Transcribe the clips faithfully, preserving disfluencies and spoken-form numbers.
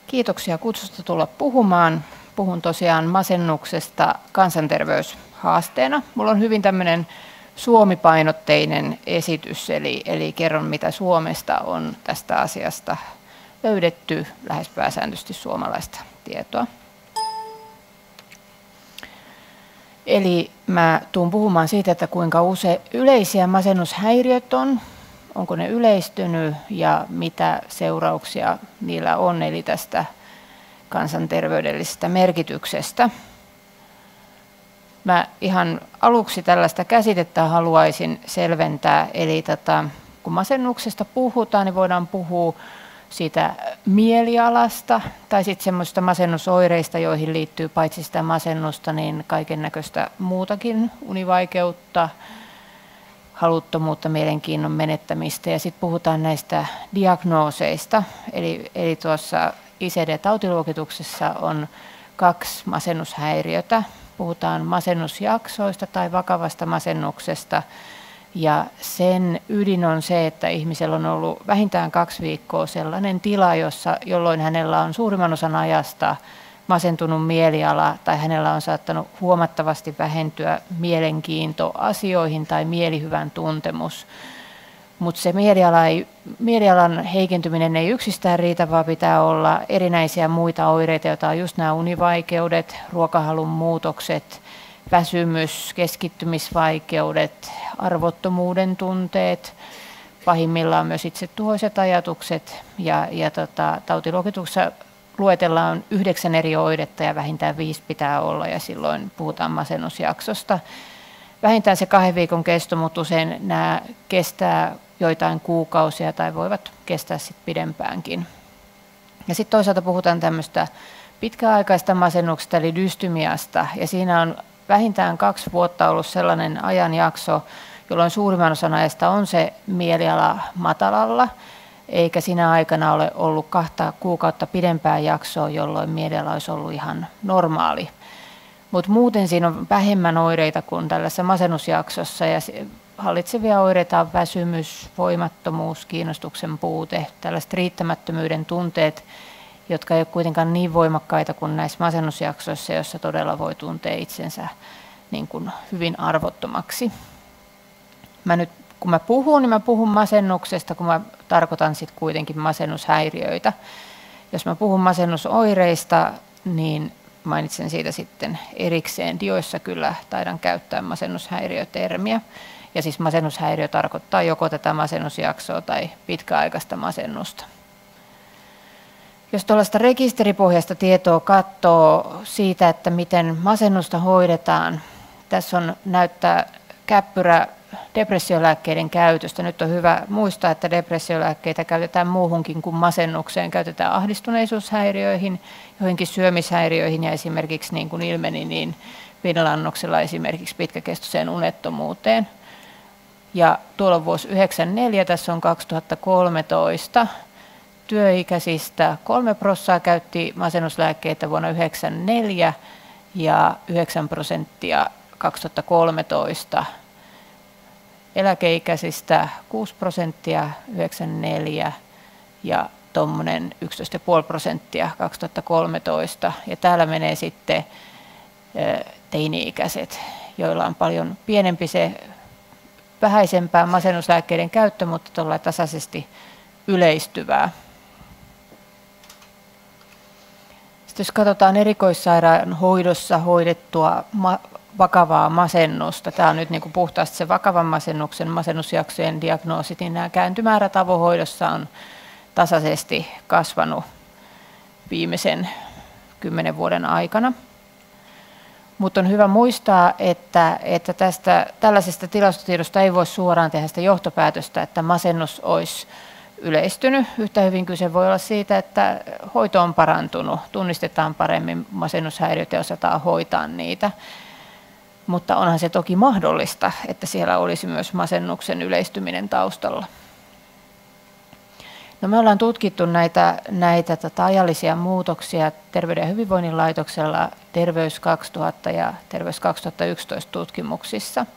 Kiitoksia kutsusta tulla puhumaan. Puhun tosiaan masennuksesta kansanterveyshaasteena. Mulla on hyvin tämmöinen Suomi-painotteinen esitys, eli, eli kerron mitä Suomesta on tästä asiasta löydetty, lähes pääsääntöisesti suomalaista tietoa. Eli mä tuun puhumaan siitä, että kuinka usein yleisiä masennushäiriöt on, onko ne yleistynyt ja mitä seurauksia niillä on, eli tästä kansanterveydellisestä merkityksestä. Mä ihan aluksi tällaista käsitettä haluaisin selventää, eli tätä, kun masennuksesta puhutaan, niin voidaan puhua siitä mielialasta tai sitten semmoista masennusoireista, joihin liittyy paitsi sitä masennusta, niin kaiken näköistä muutakin, univaikeutta, haluttomuutta, mielenkiinnon menettämistä. Ja sitten puhutaan näistä diagnooseista, eli, eli tuossa I C D-tautiluokituksessa on kaksi masennushäiriötä. Puhutaan masennusjaksoista tai vakavasta masennuksesta. Ja sen ydin on se, että ihmisellä on ollut vähintään kaksi viikkoa sellainen tila, jossa, jolloin hänellä on suurimman osan ajasta masentunut mieliala tai hänellä on saattanut huomattavasti vähentyä mielenkiinto asioihin tai mielihyvän tuntemus. Mutta se mieliala ei, mielialan heikentyminen ei yksistään riitä, vaan pitää olla erinäisiä muita oireita, joita on just nämä univaikeudet, ruokahalun muutokset, väsymys, keskittymisvaikeudet, arvottomuuden tunteet, pahimmillaan myös itsetuhoiset ajatukset. Ja, ja tota, tautiluokituksessa luetellaan yhdeksän eri oiretta ja vähintään viisi pitää olla, ja silloin puhutaan masennusjaksosta. Vähintään se kahden viikon kesto, mutta usein nämä kestää joitain kuukausia tai voivat kestää sit pidempäänkin. Ja sitten toisaalta puhutaan tämmöistä pitkäaikaista masennuksesta eli dystymiasta, ja siinä on vähintään kaksi vuotta ollut sellainen ajanjakso, jolloin suurimman osan ajasta on se mieliala matalalla, eikä siinä aikana ole ollut kahta kuukautta pidempää jaksoa, jolloin mieliala olisi ollut ihan normaali. Mutta muuten siinä on vähemmän oireita kuin tällaisessa masennusjaksossa, ja hallitsevia oireita on väsymys, voimattomuus, kiinnostuksen puute, tällaiset riittämättömyyden tunteet, jotka ei ole kuitenkaan niin voimakkaita kuin näissä masennusjaksoissa, joissa todella voi tuntea itsensä niin kuin hyvin arvottomaksi. Mä nyt, kun mä puhun, niin mä puhun masennuksesta, kun mä tarkoitan sit kuitenkin masennushäiriöitä. Jos mä puhun masennusoireista, niin mainitsen siitä sitten erikseen. Dioissa kyllä taidan käyttää masennushäiriötermiä. Ja siis masennushäiriö tarkoittaa joko tätä masennusjaksoa tai pitkäaikaista masennusta. Jos tuollaista rekisteripohjaista tietoa katsoo siitä, että miten masennusta hoidetaan, tässä on näyttää käppyrä depressiolääkkeiden käytöstä. Nyt on hyvä muistaa, että depressiolääkkeitä käytetään muuhunkin kuin masennukseen. Käytetään ahdistuneisuushäiriöihin, joihinkin syömishäiriöihin ja esimerkiksi niin kuin ilmeni, niin viinilannoksella esimerkiksi pitkäkestoiseen unettomuuteen. Ja tuolla on vuosi yhdeksänkymmentäneljä, tässä on kaksituhattakolmetoista. Työikäisistä kolme prosenttia käytti masennuslääkkeitä vuonna yhdeksänkymmentäneljä ja yhdeksän prosenttia kaksituhattakolmetoista. Eläkeikäisistä kuusi prosenttia yhdeksänkymmentäneljä ja tuommoinen yksitoista pilkku viisi prosenttia kaksituhattakolmetoista. Ja täällä menee sitten teini-ikäiset, joilla on paljon pienempi se vähäisempää masennuslääkkeiden käyttö, mutta tuolla tasaisesti yleistyvää. Sitten jos katsotaan erikoissairaanhoidossa hoidettua ma- vakavaa masennusta, tämä on nyt niin kuin puhtaasti se vakavan masennuksen masennusjaksojen diagnoosit, niin nämä kääntymäärät avohoidossa on tasaisesti kasvanut viimeisen kymmenen vuoden aikana. Mutta on hyvä muistaa, että, että tästä, tällaisesta tilastotiedosta ei voi suoraan tehdä sitä johtopäätöstä, että masennus olisi yleistynyt. Yhtä hyvin kyse voi olla siitä, että hoito on parantunut, tunnistetaan paremmin masennushäiriöt ja osataan hoitaa niitä. Mutta onhan se toki mahdollista, että siellä olisi myös masennuksen yleistyminen taustalla. No me ollaan tutkittu näitä, näitä tota, ajallisia muutoksia Terveyden ja hyvinvoinnin laitoksella Terveys kaksituhatta ja Terveys kaksituhattayksitoista tutkimuksissa.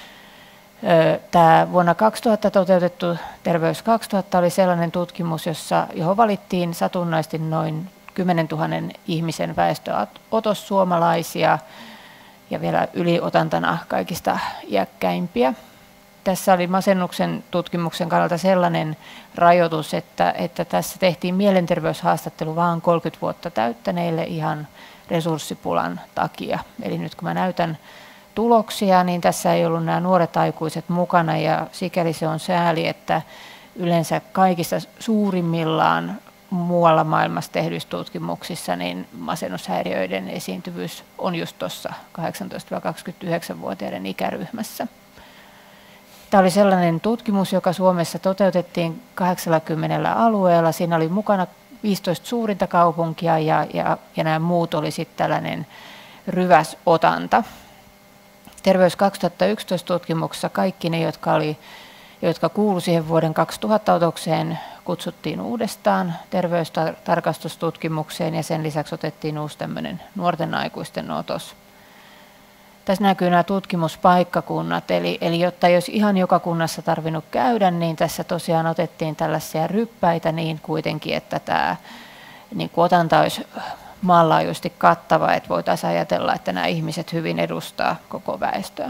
Tämä vuonna kaksituhatta toteutettu Terveys kaksituhatta oli sellainen tutkimus, jossa, johon valittiin satunnaisesti noin kymmenentuhannen ihmisen väestöotos suomalaisia ja vielä yliotantana kaikista iäkkäimpiä. Tässä oli masennuksen tutkimuksen kannalta sellainen rajoitus, että, että tässä tehtiin mielenterveyshaastattelu vain kolmekymmentä vuotta täyttäneille ihan resurssipulan takia. Eli nyt kun mä näytän tuloksia, niin tässä ei ollut nämä nuoret aikuiset mukana ja sikäli se on sääli, että yleensä kaikista suurimmillaan muualla maailmassa tehdyissä tutkimuksissa niin masennushäiriöiden esiintyvyys on just tuossa kahdeksantoista kaksikymmentäyhdeksän-vuotiaiden ikäryhmässä. Tämä oli sellainen tutkimus, joka Suomessa toteutettiin kahdeksankymmentä alueella. Siinä oli mukana viisitoista suurinta kaupunkia ja, ja, ja nämä muut oli sitten tällainen ryväs otanta. Terveys kaksituhattayksitoista tutkimuksessa kaikki ne, jotka, oli, jotka kuulu siihen vuoden kaksituhatta otokseen, kutsuttiin uudestaan terveystarkastustutkimukseen ja sen lisäksi otettiin uusi tämmöinen nuorten aikuisten otos. Tässä näkyy nämä tutkimuspaikkakunnat, eli, eli jotta jos ihan joka kunnassa tarvinnut käydä, niin tässä tosiaan otettiin tällaisia ryppäitä niin kuitenkin, että tämä niin kuin otanta olisi maanlaajuisesti kattava, että voitaisiin ajatella, että nämä ihmiset hyvin edustaa koko väestöä.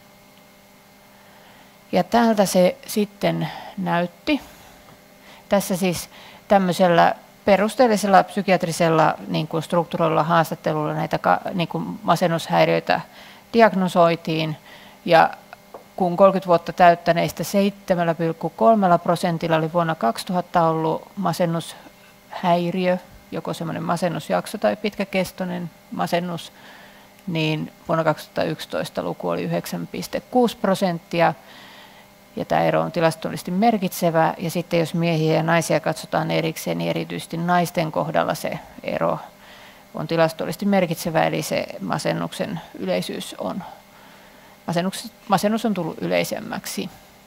Ja täältä se sitten näytti. Tässä siis tämmöisellä perusteellisella psykiatrisella niin kuin strukturoilla haastattelulla näitä niin kuin masennushäiriöitä diagnosoitiin ja kun kolmekymmentä vuotta täyttäneistä seitsemän pilkku kolme prosentilla oli vuonna kaksituhatta ollut masennushäiriö, joko semmoinen masennusjakso tai pitkäkestoinen masennus, niin vuonna kaksituhattayksitoista luku oli yhdeksän pilkku kuusi prosenttia. Ja tämä ero on tilastollisesti merkitsevä. Ja sitten jos miehiä ja naisia katsotaan erikseen, niin erityisesti naisten kohdalla se ero on tilastollisesti merkitsevä, eli se masennuksen yleisyys on, masennus, masennus on tullut yleisemmäksi.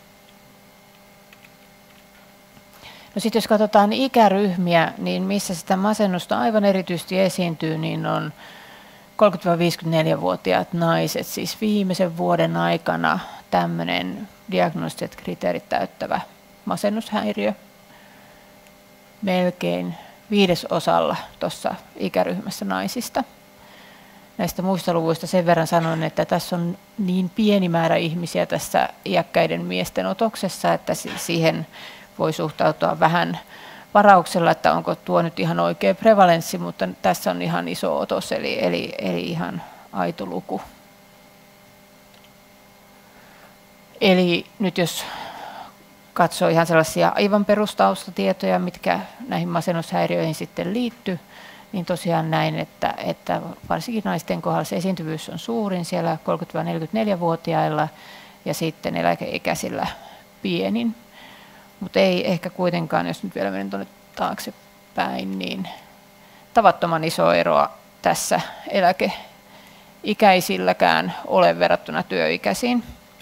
No sitten jos katsotaan ikäryhmiä, niin missä sitä masennusta aivan erityisesti esiintyy, niin on kolmekymmentä-viisikymmentäneljä-vuotiaat naiset, siis viimeisen vuoden aikana tämmöinen diagnostiset kriteerit täyttävä masennushäiriö melkein viidesosalla tuossa ikäryhmässä naisista. Näistä muista luvuista sen verran sanon, että tässä on niin pieni määrä ihmisiä tässä iäkkäiden miesten otoksessa, että siihen voi suhtautua vähän varauksella, että onko tuo nyt ihan oikea prevalenssi, mutta tässä on ihan iso otos, eli, eli, eli ihan aito luku. Eli nyt jos katsoo ihan sellaisia aivan perustaustatietoja, mitkä näihin masennushäiriöihin sitten liittyy, niin tosiaan näin, että, että varsinkin naisten kohdalla se esiintyvyys on suurin siellä kolmekymmentä-neljäkymmentäneljä-vuotiailla ja sitten eläkeikäisillä pienin. Mutta ei ehkä kuitenkaan, jos nyt vielä menen tuonne taaksepäin, niin tavattoman iso eroa tässä eläkeikäisilläkään ole verrattuna työikäisiin.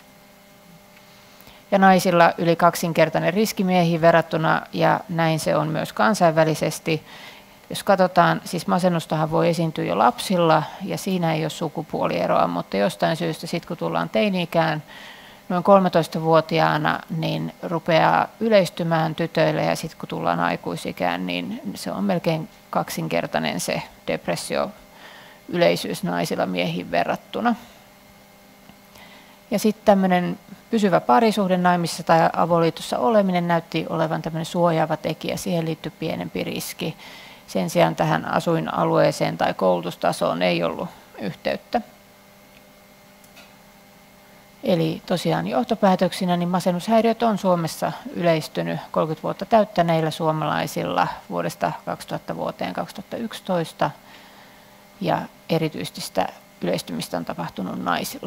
Ja naisilla yli kaksinkertainen riski miehiin verrattuna, ja näin se on myös kansainvälisesti. Jos katsotaan, siis masennustahan voi esiintyä jo lapsilla, ja siinä ei ole sukupuolieroa, mutta jostain syystä sitten kun tullaan teini-ikään, noin kolmetoistavuotiaana, niin rupeaa yleistymään tytöille, ja sitten kun tullaan aikuisikään, niin se on melkein kaksinkertainen se depressio-yleisyys naisilla miehiin verrattuna. Ja sitten tämmöinen pysyvä parisuhde naimisissa tai avoliitossa oleminen näytti olevan tämmöinen suojaava tekijä, siihen liittyy pienempi riski. Sen sijaan tähän asuinalueeseen tai koulutustasoon ei ollut yhteyttä. Eli tosiaan johtopäätöksinä niin masennushäiriöt on Suomessa yleistynyt kolmekymmentä vuotta täyttäneillä suomalaisilla vuodesta kaksituhatta vuoteen kaksituhattayksitoista ja erityisesti sitä yleistymistä on tapahtunut naisilla.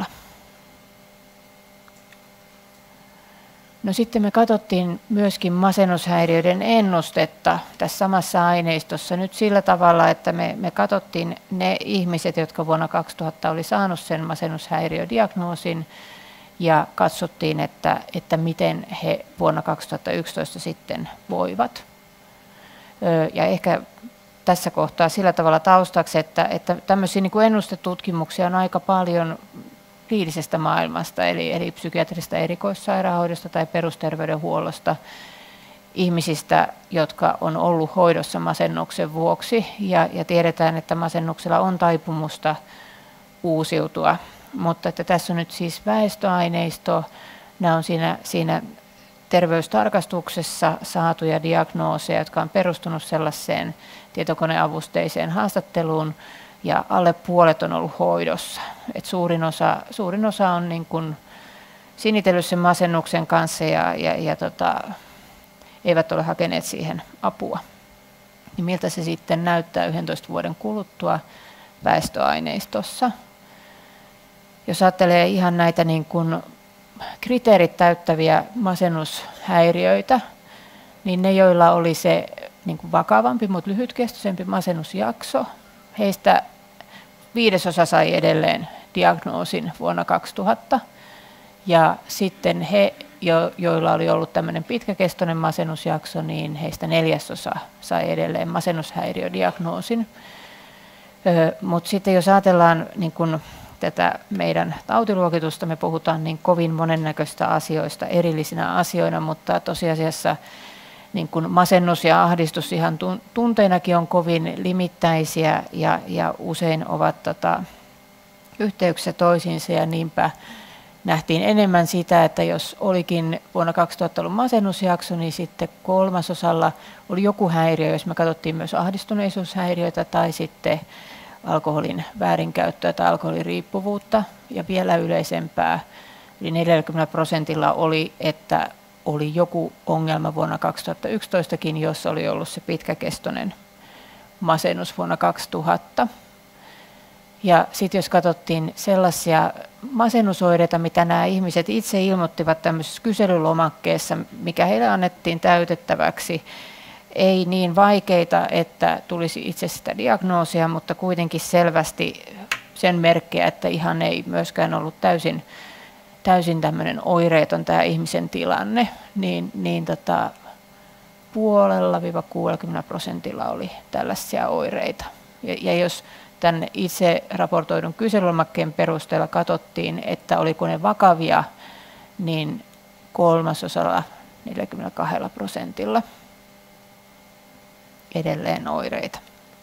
No sitten me katsottiin myöskin masennushäiriöiden ennustetta tässä samassa aineistossa nyt sillä tavalla, että me, me katsottiin ne ihmiset, jotka vuonna kaksituhatta oli saanut sen masennushäiriödiagnoosin ja katsottiin, että, että miten he vuonna kaksituhattayksitoista sitten voivat. Ja ehkä tässä kohtaa sillä tavalla taustaksi, että, että tämmöisiä niin kuin ennustetutkimuksia on aika paljon kliinisestä maailmasta, eli, eli psykiatrisesta erikoissairaanhoidosta tai perusterveydenhuollosta. ihmisistä, jotka on ollut hoidossa masennuksen vuoksi, ja, ja tiedetään, että masennuksella on taipumusta uusiutua. Mutta että tässä on nyt siis väestöaineisto, nämä on siinä, siinä terveystarkastuksessa saatuja diagnooseja, jotka on perustunut sellaiseen tietokoneavusteiseen haastatteluun, ja alle puolet on ollut hoidossa. Et suurin, osa, suurin osa on niin kuin sinitellyt sen masennuksen kanssa ja, ja, ja tota, eivät ole hakeneet siihen apua. Niin miltä se sitten näyttää yhdentoista vuoden kuluttua väestöaineistossa? Jos ajattelee ihan näitä niin kuin kriteerit täyttäviä masennushäiriöitä, niin ne, joilla oli se niin kuin vakavampi, mutta lyhytkestoisempi masennusjakso, heistä viidesosa sai edelleen diagnoosin vuonna kaksituhatta. Ja sitten he, jo, joilla oli ollut tämmöinen pitkäkestoinen masennusjakso, niin heistä neljäsosa sai edelleen masennushäiriödiagnoosin. Mutta sitten jos ajatellaan niin kun tätä meidän tautiluokitusta, me puhutaan niin kovin monennäköistä asioista erillisinä asioina, mutta tosiasiassa niin kun masennus ja ahdistus ihan tunteinakin on kovin limittäisiä ja, ja usein ovat tota, yhteyksissä toisiinsa, ja niinpä nähtiin enemmän sitä, että jos olikin vuonna kaksituhatta ollut masennusjakso, niin sitten kolmasosalla oli joku häiriö, jos me katsottiin myös ahdistuneisuushäiriöitä tai sitten alkoholin väärinkäyttöä tai alkoholiriippuvuutta. Ja vielä yleisempää, eli neljäkymmentä prosentilla oli, että oli joku ongelma vuonna kaksituhattayksitoistakin, jossa oli ollut se pitkäkestoinen masennus vuonna kaksituhatta. Ja sitten jos katsottiin sellaisia masennusoireita, mitä nämä ihmiset itse ilmoittivat tämmöisessä kyselylomakkeessa, mikä heille annettiin täytettäväksi, ei niin vaikeita, että tulisi itse sitä diagnoosia, mutta kuitenkin selvästi sen merkkejä, että ihan ei myöskään ollut täysin, täysin tämmöinen oireeton tämä ihmisen tilanne, niin, niin tota, puolella viiva kuusikymmentä prosentilla oli tällaisia oireita. Ja, ja jos tämän itse raportoidun kyselylomakkeen perusteella katsottiin, että oliko ne vakavia, niin kolmasosalla neljäkymmentäkaksi prosentilla edelleen oireita.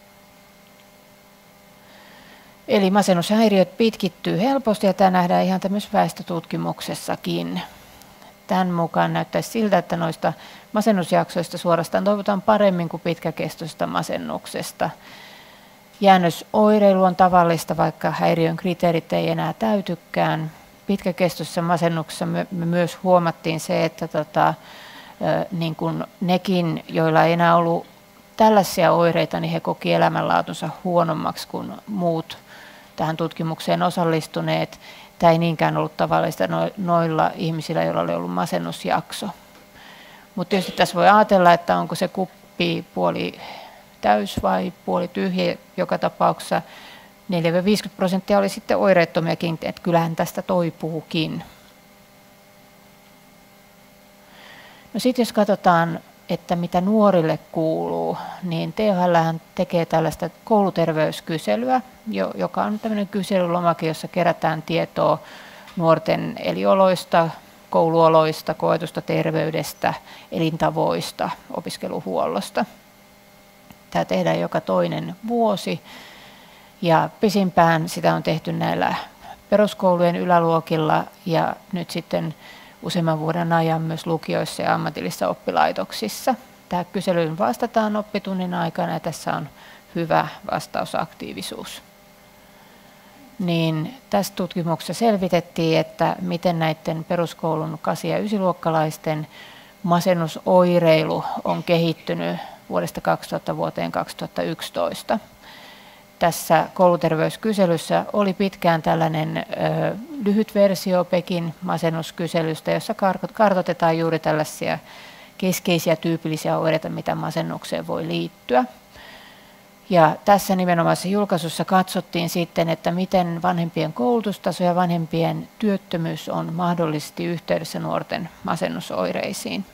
Eli masennushäiriöt pitkittyy helposti, ja tämä nähdään ihan tämmöisessä väestötutkimuksessakin. Tämän mukaan näyttäisi siltä, että noista masennusjaksoista suorastaan toivotaan paremmin kuin pitkäkestoisesta masennuksesta. Jäännösoireilu on tavallista, vaikka häiriön kriteerit ei enää täytykään. Pitkäkestoisessa masennuksessa me myös huomattiin se, että tota, niin kuin nekin, joilla ei enää ollut tällaisia oireita, niin he koki elämänlaatunsa huonommaksi kuin muut tähän tutkimukseen osallistuneet. Tämä ei niinkään ollut tavallista noilla ihmisillä, joilla oli ollut masennusjakso. Mutta tietysti tässä voi ajatella, että onko se kuppi puoli täys vai puoli tyhjä. Joka tapauksessa neljäkymmentä viisikymmentä prosenttia oli sitten oireettomiakin, että kyllähän tästä toipuukin. No sitten jos katsotaan, että mitä nuorille kuuluu, niin T H L tekee tällaista kouluterveyskyselyä, joka on tämmöinen kyselylomake, jossa kerätään tietoa nuorten elioloista, kouluoloista, koetusta terveydestä, elintavoista, opiskeluhuollosta. Tämä tehdään joka toinen vuosi, ja pisimpään sitä on tehty näillä peruskoulujen yläluokilla ja nyt sitten useamman vuoden ajan myös lukioissa ja ammatillisissa oppilaitoksissa. Tähän kyselyyn vastataan oppitunnin aikana, ja tässä on hyvä vastausaktiivisuus. Niin tässä tutkimuksessa selvitettiin, että miten näiden peruskoulun kasi- ja ysiluokkalaisten masennusoireilu on kehittynyt vuodesta kaksituhatta vuoteen kaksituhattayksitoista. Tässä kouluterveyskyselyssä oli pitkään tällainen ö, lyhyt versio Pekin masennuskyselystä, jossa kartoitetaan juuri tällaisia keskeisiä tyypillisiä oireita, mitä masennukseen voi liittyä. Ja tässä nimenomaisessa julkaisussa katsottiin sitten, että miten vanhempien koulutustaso ja vanhempien työttömyys on mahdollisesti yhteydessä nuorten masennusoireisiin.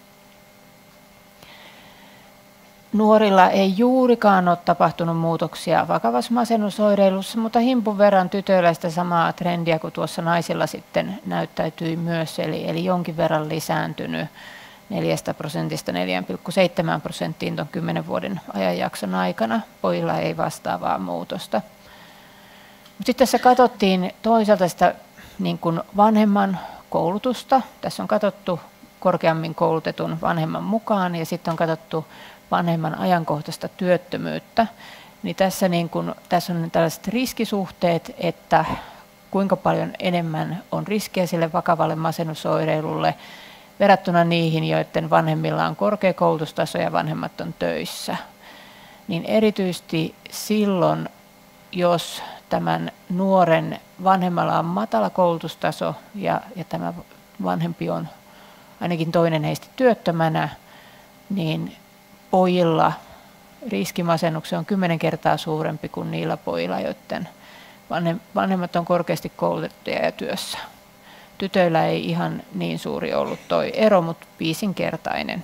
Nuorilla ei juurikaan ole tapahtunut muutoksia vakavassa masennusoireilussa, mutta himpun verran tytöillä sitä samaa trendiä kuin tuossa naisilla sitten näyttäytyi myös, eli, eli jonkin verran lisääntynyt neljästä prosentista neljään pilkku seitsemään prosenttiin tuon kymmenen vuoden ajanjakson aikana. Pojilla ei vastaavaa muutosta. Mutta sitten tässä katsottiin toisaalta sitä niin kuin vanhemman koulutusta. Tässä on katsottu korkeammin koulutetun vanhemman mukaan ja sitten on katsottu vanhemman ajankohtaista työttömyyttä. Niin tässä, niin kun, tässä on tällaiset riskisuhteet, että kuinka paljon enemmän on riskiä sille vakavalle masennusoireilulle verrattuna niihin, joiden vanhemmilla on korkea koulutustaso ja vanhemmat on töissä. Niin erityisesti silloin, jos tämän nuoren vanhemmalla on matala koulutustaso ja, ja tämä vanhempi on ainakin toinen heistä työttömänä, niin pojilla riskimasennuksen on kymmenen kertaa suurempi kuin niillä pojilla, joiden vanhemmat on korkeasti koulutettuja ja työssä. Tytöillä ei ihan niin suuri ollut toi ero, mutta viisinkertainen.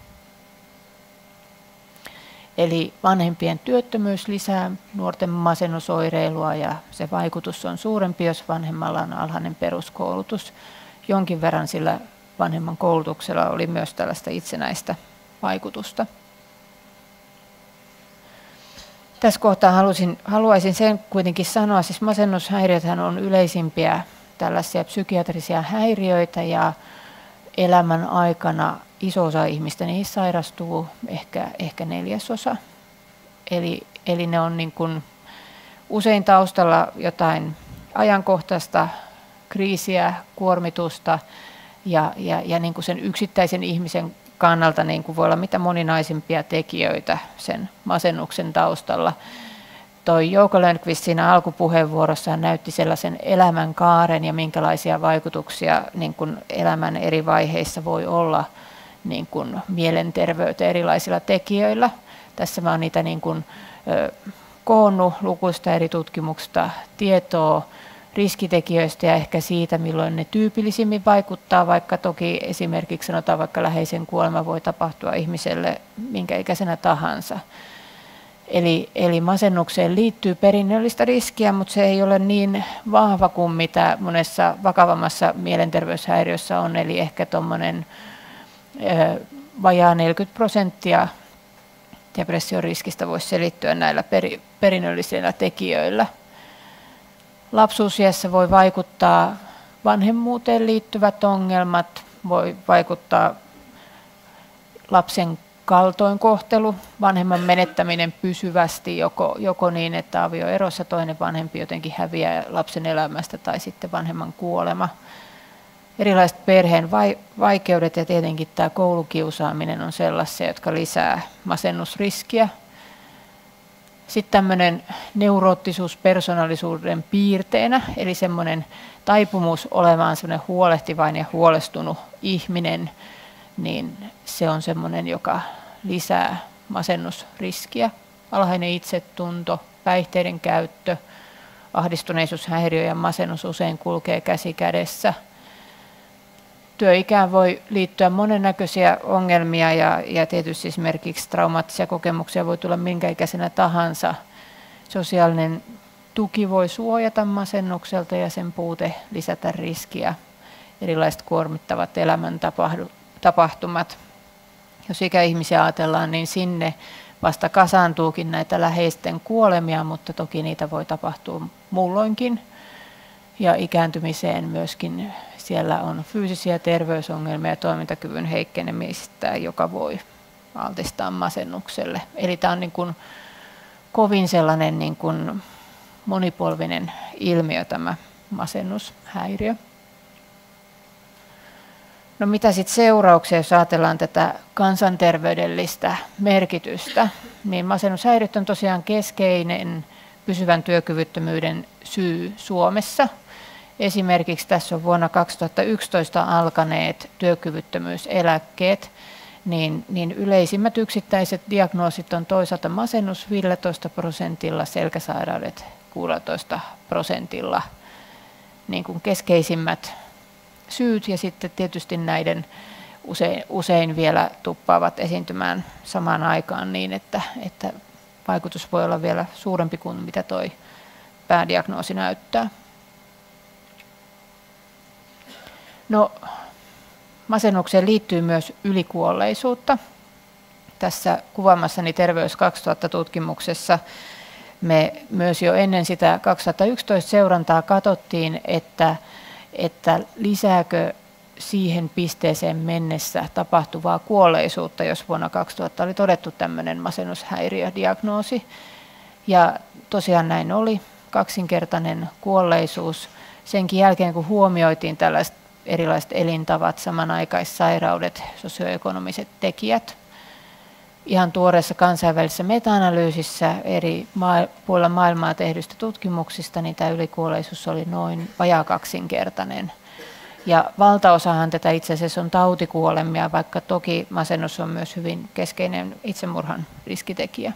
Eli vanhempien työttömyys lisää nuorten masennusoireilua ja se vaikutus on suurempi, jos vanhemmalla on alhainen peruskoulutus. Jonkin verran sillä vanhemman koulutuksella oli myös tällaista itsenäistä vaikutusta. Tässä kohtaa halusin, haluaisin sen kuitenkin sanoa, siis masennushäiriöthän on yleisimpiä tällaisia psykiatrisia häiriöitä ja elämän aikana iso osa ihmistä niissä sairastuu, ehkä, ehkä neljäsosa. Eli, eli ne on niin kuin usein taustalla jotain ajankohtaista kriisiä, kuormitusta ja, ja, ja niin kuin sen yksittäisen ihmisen kannalta niin kuin voi olla mitä moninaisimpia tekijöitä sen masennuksen taustalla. Toi Jouko Lönnqvist siinä alkupuheenvuorossaan näytti sellaisen elämänkaaren ja minkälaisia vaikutuksia niin kuin elämän eri vaiheissa voi olla niin kuin mielenterveyteen erilaisilla tekijöillä. Tässä mä oon niitä niin kuin, ö, koonnut lukuista eri tutkimuksista tietoa riskitekijöistä ja ehkä siitä, milloin ne tyypillisimmin vaikuttaa, vaikka toki esimerkiksi sanotaan vaikka läheisen kuolema voi tapahtua ihmiselle minkä ikäisenä tahansa. Eli, eli masennukseen liittyy perinnöllistä riskiä, mutta se ei ole niin vahva kuin mitä monessa vakavammassa mielenterveyshäiriössä on, eli ehkä tuommoinen vajaa neljäkymmentä prosenttia depression riskistä voisi selittyä näillä peri, perinnöllisillä tekijöillä. Lapsuusiässä voi vaikuttaa vanhemmuuteen liittyvät ongelmat, voi vaikuttaa lapsen kaltoinkohtelu, vanhemman menettäminen pysyvästi, joko, joko niin, että avioerossa toinen vanhempi jotenkin häviää lapsen elämästä tai sitten vanhemman kuolema. Erilaiset perheen vaikeudet ja tietenkin tämä koulukiusaaminen on sellaisia, jotka lisää masennusriskiä. Sitten tämmöinen neuroottisuus persoonallisuuden piirteenä, eli semmoinen taipumus olemaan semmoinen huolehtivainen ja huolestunut ihminen, niin se on semmoinen, joka lisää masennusriskiä. Alhainen itsetunto, päihteiden käyttö, ahdistuneisuushäiriö ja masennus usein kulkee käsi kädessä. Työikään voi liittyä monennäköisiä ongelmia ja, ja tietysti esimerkiksi traumaattisia kokemuksia voi tulla minkä ikäisenä tahansa. Sosiaalinen tuki voi suojata masennukselta ja sen puute lisätä riskiä. Erilaiset kuormittavat elämäntapahtumat. Jos ikäihmisiä ajatellaan, niin sinne vasta kasaantuukin näitä läheisten kuolemia, mutta toki niitä voi tapahtua muulloinkin. Ja ikääntymiseen myöskin siellä on fyysisiä terveysongelmia ja toimintakyvyn heikkenemistä, joka voi altistaa masennukselle. Eli tämä on niin kuin kovin sellainen niin kuin monipolvinen ilmiö tämä masennushäiriö. No mitä sitten seurauksia, jos ajatellaan tätä kansanterveydellistä merkitystä, niin masennushäiriöt on tosiaan keskeinen pysyvän työkyvyttömyyden syy Suomessa. Esimerkiksi tässä on vuonna kaksituhattayksitoista alkaneet työkyvyttömyyseläkkeet, niin, niin yleisimmät yksittäiset diagnoosit on toisaalta masennus viisitoista prosentilla, selkäsairaudet kuusitoista prosentilla, niin kuin keskeisimmät syyt, ja sitten tietysti näiden usein, usein vielä tuppaavat esiintymään samaan aikaan niin, että, että vaikutus voi olla vielä suurempi kuin mitä tuo päädiagnoosi näyttää. No, Masennukseen liittyy myös ylikuolleisuutta. Tässä kuvaamassani Terveys kaksituhatta-tutkimuksessa me myös jo ennen sitä kaksituhattayksitoista seurantaa katsottiin, että, että lisääkö siihen pisteeseen mennessä tapahtuvaa kuolleisuutta, jos vuonna kaksituhatta oli todettu tämmöinen masennushäiriödiagnoosi. Ja tosiaan näin oli, kaksinkertainen kuolleisuus. Senkin jälkeen, kun huomioitiin tällaiset erilaiset elintavat, samanaikaissairaudet, sosioekonomiset tekijät. Ihan tuoreessa kansainvälisessä meta-analyysissä eri puolilla maailmaa tehdyistä tutkimuksista, niin tämä ylikuolleisuus oli noin vajaa kaksinkertainen. Ja valtaosahan tätä itse asiassa on tautikuolemia, vaikka toki masennus on myös hyvin keskeinen itsemurhan riskitekijä.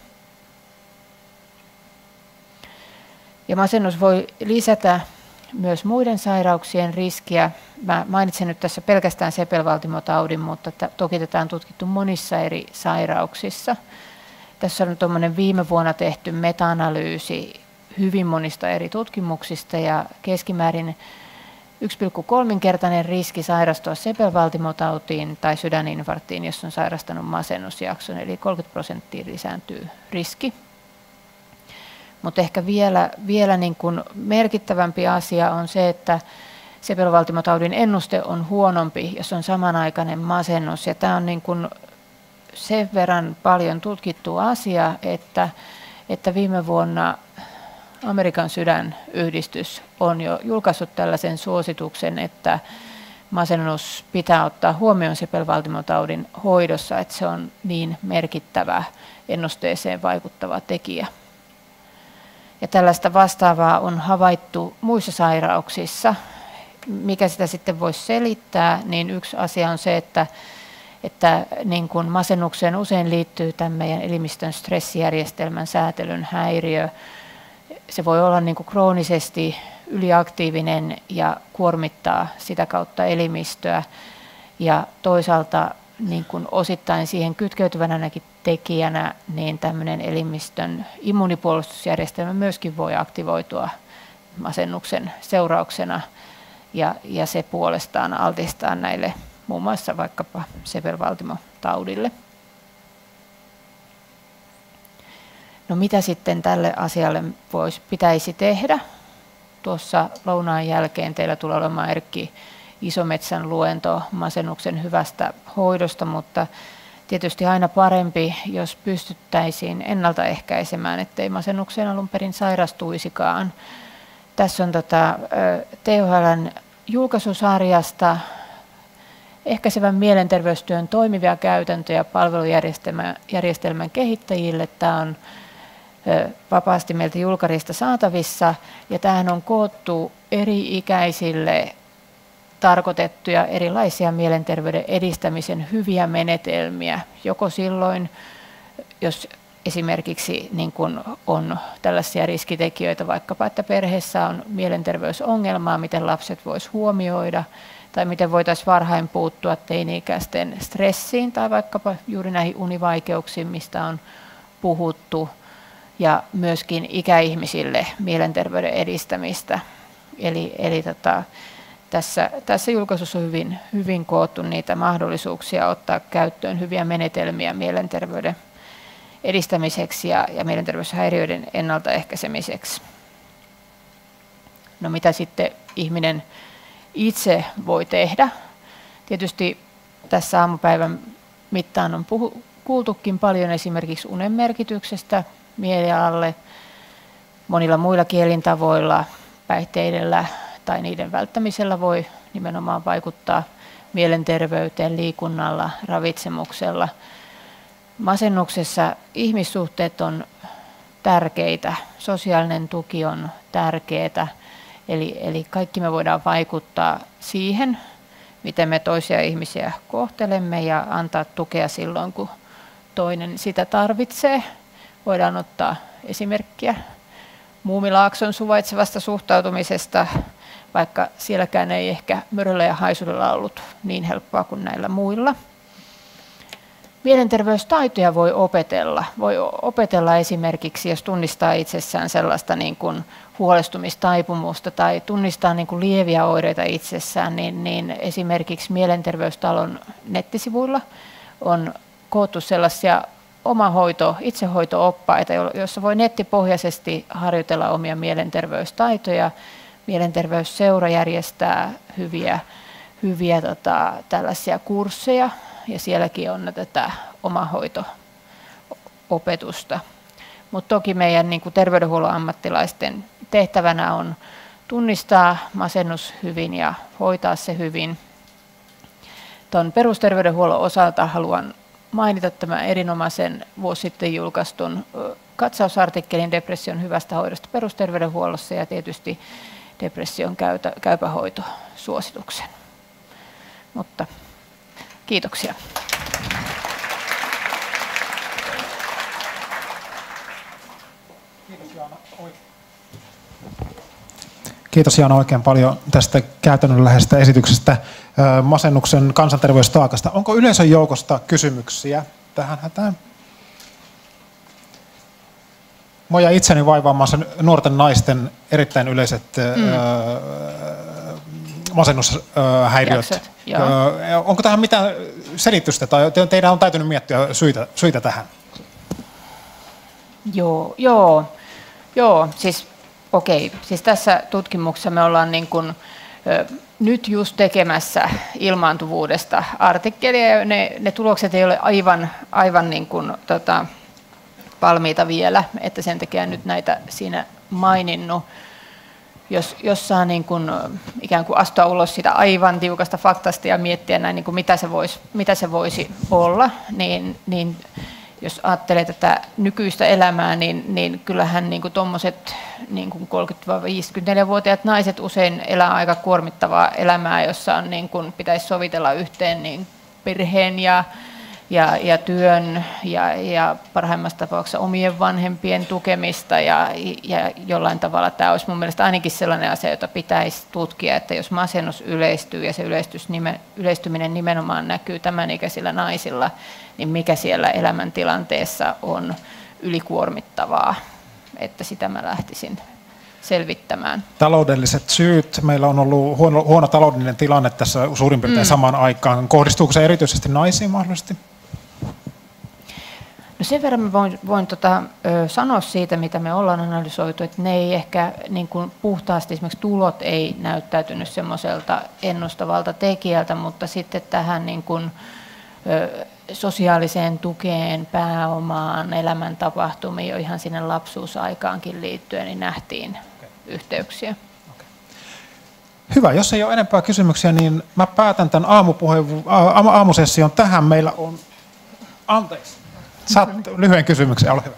Ja masennus voi lisätä myös muiden sairauksien riskiä. Mä mainitsen nyt tässä pelkästään sepelvaltimotaudin, mutta toki tätä on tutkittu monissa eri sairauksissa. Tässä on tuommoinen viime vuonna tehty meta-analyysi hyvin monista eri tutkimuksista ja keskimäärin yksi pilkku kolme-kertainen riski sairastua sepelvaltimotautiin tai sydäninfarktiin, jos on sairastanut masennusjakson, eli kolmekymmentä prosenttia lisääntyy riski. Mutta ehkä vielä, vielä niin kuin merkittävämpi asia on se, että sepelvaltimotaudin ennuste on huonompi, jos on samanaikainen masennus. Ja tämä on niin kuin sen verran paljon tutkittu asia, että, että viime vuonna Amerikan sydänyhdistys on jo julkaissut tällaisen suosituksen, että masennus pitää ottaa huomioon sepelvaltimotaudin hoidossa, että se on niin merkittävä ennusteeseen vaikuttava tekijä. Ja tällaista vastaavaa on havaittu muissa sairauksissa. Mikä sitä sitten voisi selittää, niin yksi asia on se, että, että niin kuin masennukseen usein liittyy tämän meidän elimistön stressijärjestelmän säätelyn häiriö. Se voi olla niin kuin kroonisesti yliaktiivinen ja kuormittaa sitä kautta elimistöä. Ja toisaalta niin kuin osittain siihen kytkeytyvänäkin tekijänä, niin tämmöinen elimistön immunipuolustusjärjestelmä myöskin voi aktivoitua masennuksen seurauksena. Ja, ja se puolestaan altistaa näille muun muassa vaikkapa sepelvaltimotaudille. No mitä sitten tälle asialle voisi, pitäisi tehdä? Tuossa lounaan jälkeen teillä tulee olemaan Erkki Isometsän luento masennuksen hyvästä hoidosta, mutta tietysti aina parempi, jos pystyttäisiin ennaltaehkäisemään, ettei masennukseen alun perin sairastuisikaan. Tässä on tota, T H L:n julkaisusarjasta ehkäisevän mielenterveystyön toimivia käytäntöjä palvelujärjestelmän kehittäjille. Tämä on vapaasti meiltä julkarista saatavissa ja tämähän on koottu eri-ikäisille tarkoitettuja erilaisia mielenterveyden edistämisen hyviä menetelmiä, joko silloin, jos esimerkiksi niin kun on tällaisia riskitekijöitä, vaikkapa että perheessä on mielenterveysongelmaa, miten lapset voisivat huomioida, tai miten voitaisiin varhain puuttua teini-ikäisten stressiin tai vaikkapa juuri näihin univaikeuksiin, mistä on puhuttu, ja myöskin ikäihmisille mielenterveyden edistämistä. Eli, eli tota, tässä, tässä julkaisussa on hyvin, hyvin koottu niitä mahdollisuuksia ottaa käyttöön hyviä menetelmiä mielenterveyden edistämiseksi ja, ja mielenterveyshäiriöiden ennaltaehkäisemiseksi. No mitä sitten ihminen itse voi tehdä? Tietysti tässä aamupäivän mittaan on puhu, kuultukin paljon esimerkiksi unen merkityksestä mielialalle, monilla muilla kielintavoilla, päihteidellä tai niiden välttämisellä voi nimenomaan vaikuttaa mielenterveyteen liikunnalla, ravitsemuksella. Masennuksessa ihmissuhteet on tärkeitä, sosiaalinen tuki on tärkeää, eli, eli kaikki me voidaan vaikuttaa siihen, miten me toisia ihmisiä kohtelemme ja antaa tukea silloin, kun toinen sitä tarvitsee. Voidaan ottaa esimerkkiä Muumilaakson suvaitsevasta suhtautumisesta, vaikka sielläkään ei ehkä möröllä ja haisuudella ollut niin helppoa kuin näillä muilla. Mielenterveystaitoja voi opetella. Voi opetella esimerkiksi, jos tunnistaa itsessään sellaista niin kuin huolestumistaipumusta tai tunnistaa niin kuin lieviä oireita itsessään, niin, niin esimerkiksi Mielenterveystalon nettisivuilla on koottu sellaisia omahoito, itsehoito-oppaita, joissa voi nettipohjaisesti harjoitella omia mielenterveystaitoja. Mielenterveysseura järjestää hyviä, hyviä tota, tällaisia kursseja, ja sielläkin on tätä omahoito-opetusta. Mutta toki meidän niin kuin terveydenhuollon ammattilaisten tehtävänä on tunnistaa masennus hyvin ja hoitaa se hyvin. Tuon perusterveydenhuollon osalta haluan mainita tämän erinomaisen vuosi sitten julkaistun katsausartikkelin depression hyvästä hoidosta perusterveydenhuollossa ja tietysti depression käypä, käypähoitosuosituksen. Mutta kiitoksia. Kiitos Jaana. Kiitos Jaana oikein paljon tästä käytännönläheisestä esityksestä masennuksen kansanterveystaakasta. Onko yleisön joukosta kysymyksiä tähän hätään? Mua ja itseni vaivaamassa nuorten naisten erittäin yleiset mm. masennushäiriöt. Onko tähän mitään selitystä tai teidän on täytynyt miettiä syitä, syitä tähän? Joo, joo, joo. Siis okei. Siis tässä tutkimuksessa me ollaan niin kuin, ö, nyt just tekemässä ilmaantuvuudesta artikkelia ja ne, ne tulokset ei ole aivan, aivan niin kuin, tota, valmiita vielä, että sen takia nyt näitä siinä maininnut. Jos, jos saa niin kuin, ikään kuin astua ulos sitä aivan tiukasta faktasta ja miettiä näin, niin kuin mitä, se voisi, mitä se voisi olla, niin, niin jos ajattelee tätä nykyistä elämää, niin, niin kyllähän niin kuin tuommoiset niin kuin kolmekymmentä-viisikymmentäneljä-vuotiaat naiset usein elää aika kuormittavaa elämää, jossa on, niin kuin, pitäisi sovitella yhteen niin perheen ja Ja, ja työn ja, ja parhaimmassa tapauksessa omien vanhempien tukemista ja, ja jollain tavalla tämä olisi mun mielestä ainakin sellainen asia, jota pitäisi tutkia, että jos masennus yleistyy ja se yleistyminen nimenomaan näkyy tämän ikäisillä naisilla, niin mikä siellä elämäntilanteessa on ylikuormittavaa, että sitä mä lähtisin selvittämään. Taloudelliset syyt. Meillä on ollut huono, huono taloudellinen tilanne tässä suurin piirtein mm. samaan aikaan. Kohdistuuko se erityisesti naisiin mahdollisesti? No sen verran mä voin, voin tota, ö, sanoa siitä, mitä me ollaan analysoitu, että ne ei ehkä niin kuin puhtaasti, esimerkiksi tulot ei näyttäytynyt semmoiselta ennustavalta tekijältä, mutta sitten tähän niin kuin, ö, sosiaaliseen tukeen, pääomaan, elämäntapahtumiin jo ihan sinne lapsuusaikaankin liittyen, niin nähtiin okay. yhteyksiä. Okay. Hyvä, jos ei ole enempää kysymyksiä, niin mä päätän tämän aamupuheenvu- aamusession tähän. Meillä on... Anteeksi. Saat lyhyen kysymyksen, ole hyvä.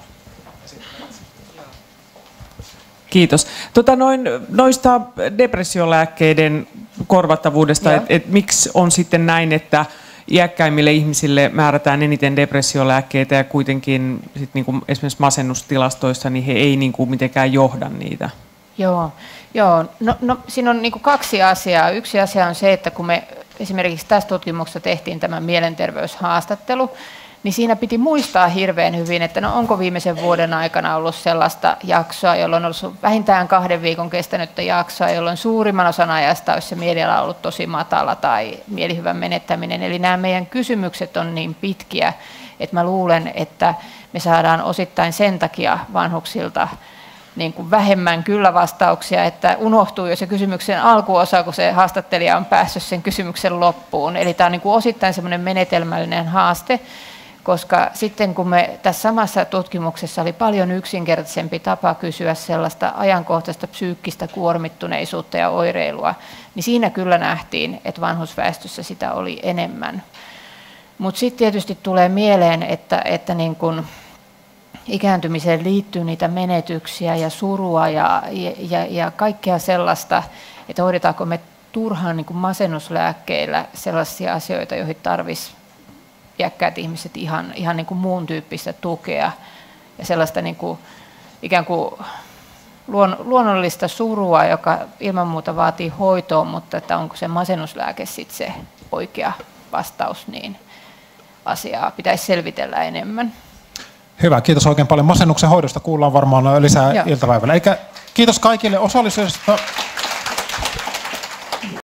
Kiitos. Tota noin, noista depressiolääkkeiden korvattavuudesta, että et miksi on sitten näin, että iäkkäimmille ihmisille määrätään eniten depressiolääkkeitä ja kuitenkin sit niinku esimerkiksi masennustilastoissa niin he ei niinku mitenkään johda niitä? Joo, joo. No, no, siinä on niinku kaksi asiaa. Yksi asia on se, että kun me esimerkiksi tässä tutkimuksessa tehtiin tämä mielenterveyshaastattelu, niin siinä piti muistaa hirveän hyvin, että no onko viimeisen vuoden aikana ollut sellaista jaksoa, jolloin on ollut vähintään kahden viikon kestänyttä jaksoa, jolloin suurimman osan ajasta olisi se mieliala ollut tosi matala tai mielihyvän menettäminen. Eli nämä meidän kysymykset on niin pitkiä, että mä luulen, että me saadaan osittain sen takia vanhuksilta niin kuin vähemmän kyllä-vastauksia, että unohtuu jo se kysymyksen alkuosa, kun se haastattelija on päässyt sen kysymyksen loppuun. Eli tämä on niin kuin osittain semmoinen menetelmällinen haaste, koska sitten kun me tässä samassa tutkimuksessa oli paljon yksinkertaisempi tapa kysyä sellaista ajankohtaista psyykkistä kuormittuneisuutta ja oireilua, niin siinä kyllä nähtiin, että vanhusväestössä sitä oli enemmän. Mutta sitten tietysti tulee mieleen, että, että niin kun ikääntymiseen liittyy niitä menetyksiä ja surua ja, ja, ja kaikkea sellaista, että hoidetaanko me turhaan niin kun masennuslääkkeillä sellaisia asioita, joihin tarvitsisi iäkkäät ihmiset ihan, ihan niin kuin muun tyyppistä tukea ja sellaista niin kuin, ikään kuin luon, luonnollista surua, joka ilman muuta vaatii hoitoa, mutta että onko se masennuslääke sitten se oikea vastaus, niin asiaa pitäisi selvitellä enemmän. Hyvä, kiitos oikein paljon. Masennuksen hoidosta kuullaan varmaan lisää Joo. iltapäivällä. Eikä, kiitos kaikille osallisista.